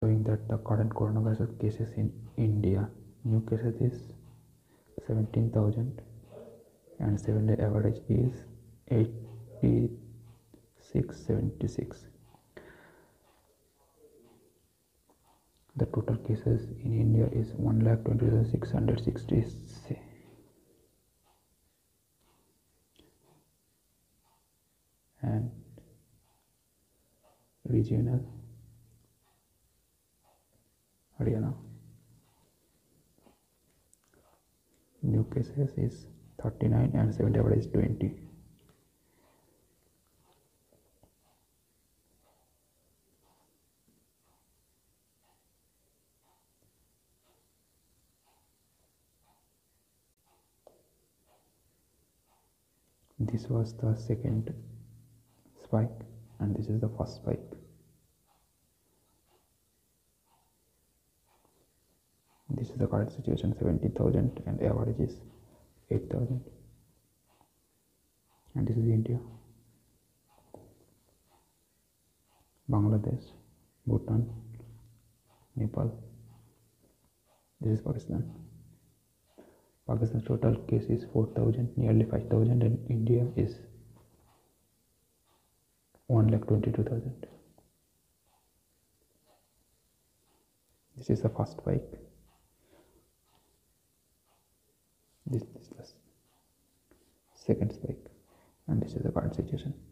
showing that the current coronavirus cases in India, new cases is 17,000 and 7-day average is 8676. The total cases in India is 1,20,660 and regional Haryana. New cases is 39 and 7-day average is 20. This was the second spike and this is the first spike. This is the current situation, 70,000 and average is 8,000. And this is India, Bangladesh, Bhutan, Nepal. This is Pakistan. Pakistan's total case is 4,000, nearly 5,000, and India is 1,22,000. This is the first spike. This is the second spike, and this is the current situation.